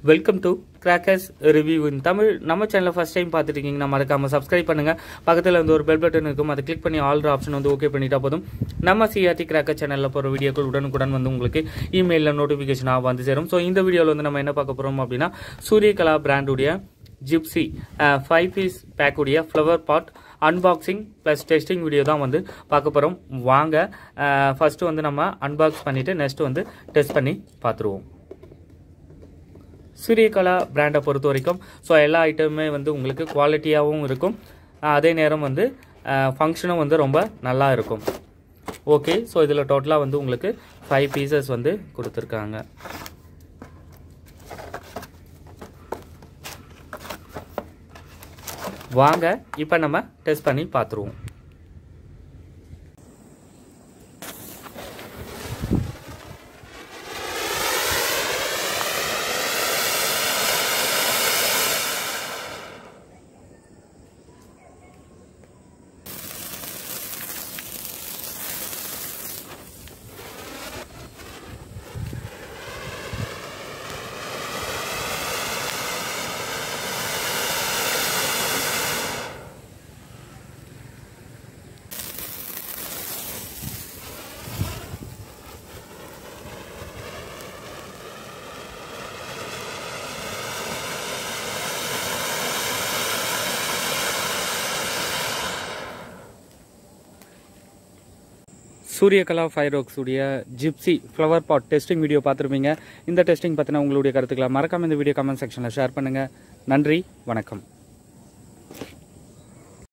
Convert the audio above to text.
Welcome to Crackers Review in Tamil. நம்ம சேனலை first time பார்த்துட்டு இருக்கீங்கன்னா மறக்காம சப்ஸ்கிரைப் பண்ணுங்க. பக்கத்துல வந்து ஒரு பெல் பட்டன் இருக்கும், அதை கிளிக் பண்ணி ஆல் ஆப்ஷன் வந்து ஓகே பண்ணிட்டா போதும். நம்ம CRT Crackers சேனல்ல போற வீடியோக்கள் உடனுக்குடன் வந்து உங்களுக்கு இமெயில்ல நோட்டிபிகேஷனா வந்து சேரும். சோ இந்த வீடியோல வந்து நம்ம என்ன பார்க்க போறோம் அப்படின்னா Suryakala brand உடைய Gypsy 5 piece pack உடைய flower pot unboxing plus testing video தான் வந்து பார்க்க போறோம். வாங்க ஃபர்ஸ்ட் வந்து நம்ம அன்பாக்ஸ் பண்ணிட்டு நெக்ஸ்ட் வந்து டெஸ்ட் பண்ணி பார்த்துருவோம். Suryakala brand பொறுத்த வரைக்கும் ஸோ எல்லா ஐட்டமுமே வந்து உங்களுக்கு குவாலிட்டியாகவும் இருக்கும், அதே நேரம் வந்து ஃபங்க்ஷனும் வந்து ரொம்ப நல்லா இருக்கும். ஓகே, ஸோ இதில் டோட்டலாக வந்து உங்களுக்கு 5 பீசஸ் வந்து கொடுத்துருக்காங்க. வாங்க இப்போ நம்ம டெஸ்ட் பண்ணி பார்த்துருவோம். Suryakala Fireworks உடைய Gypsy flower pot testing video பார்த்துருப்பீங்க. இந்த டெஸ்டிங் பற்றின உங்களுடைய கருத்துக்களை மறக்காம இந்த வீடியோ கமெண்ட் செக்ஷனில் ஷேர் பண்ணுங்கள். நன்றி, வணக்கம்.